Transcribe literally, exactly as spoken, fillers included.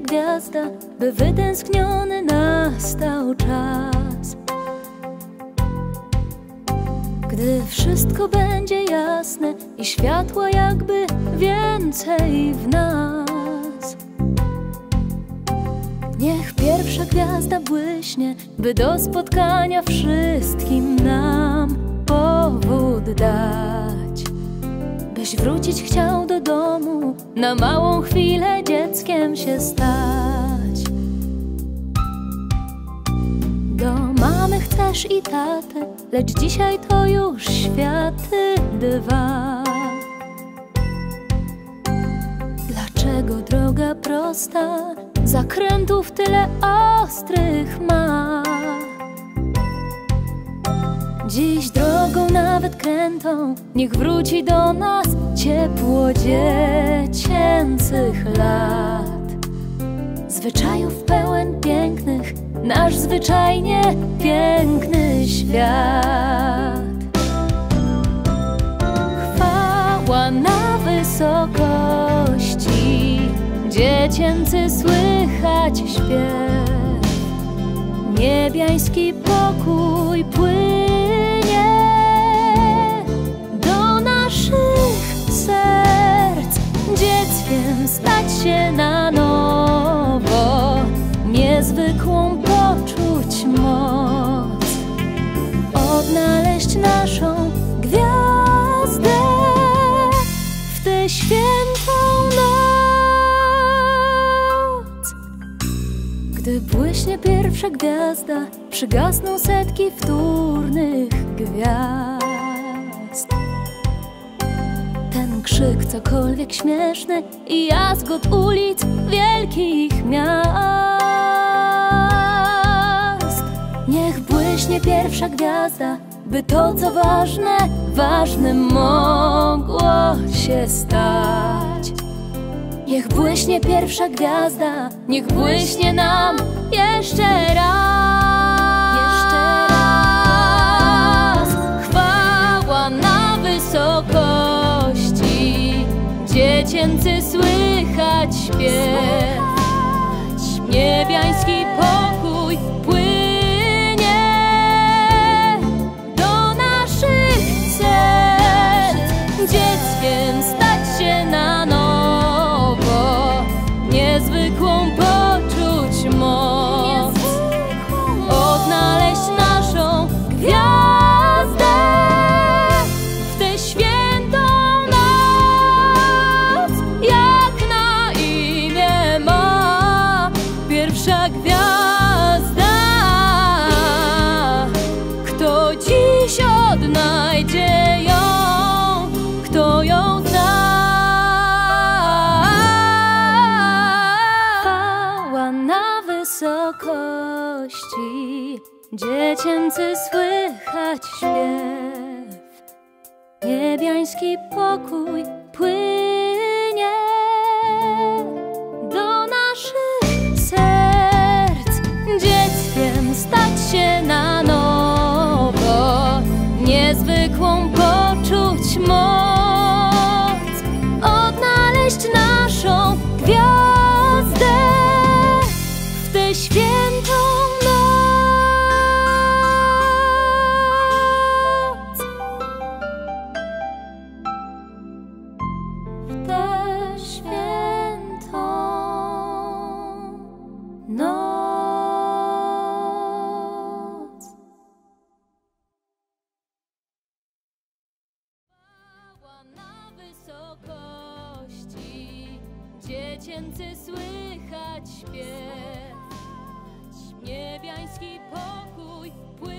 gwiazda, by wytęskniony nastał czas. Gdy wszystko będzie jasne i światła jakby więcej w nas, niech pierwsza gwiazda błyśnie, by do spotkania wszystkim nam powód dać. Byś wrócić chciał do domu, na małą chwilę dzieckiem się stać. Do mamy chcesz i taty, lecz dzisiaj to już światy dwa. Dlaczego droga prosta zakrętów tyle ostrych ma? Dziś drogą nawet krętą niech wróci do nas ciepło dziecięcych lat. Zwyczajów pełen pięknych nasz zwyczajnie piękny świat. Chwała na wysokości, dziecięcy słychać śpiew. Niebiański pokój płynie do naszych serc. Dzieckiem stać się na nowo, niezwykłą poczuć moc. Odnaleźć naszą gwiazdę w tę świętą noc. Gdy błyśnie pierwsza gwiazda, przygasną setki wtórnych gwiazd. Ten krzyk cokolwiek śmieszny i jazgot ulic wielkich miast. Niech błyśnie pierwsza gwiazda, by to co ważne, ważnym mogło się stać. Niech błyśnie pierwsza gwiazda, niech błyśnie nam jeszcze raz. Jeszcze raz. Chwała na wysokości, dziecięcy słychać śpiew. Niebiański pokój płynie do naszych serc. Dzieckiem stać się na nowo, niezwykłą poczuć moc. Odnaleźć naszą gwiazdę w tę świętą noc. Jak na imię ma pierwsza gwiazda? Kto dziś odnajdzie ją? Kto ją zna? Chwała na wysokości, dziecięcy słychać śpiew. Niebiański pokój płynie do naszych serc. Dzieckiem stać się na nowo, niezwykłą poczuć moc. Odnaleźć naszą gwiazdę w tę świętą noc. W tę świętą noc. Chwała na wysokości, dziecięcy słychać śpiew. Niebiański pokój płynie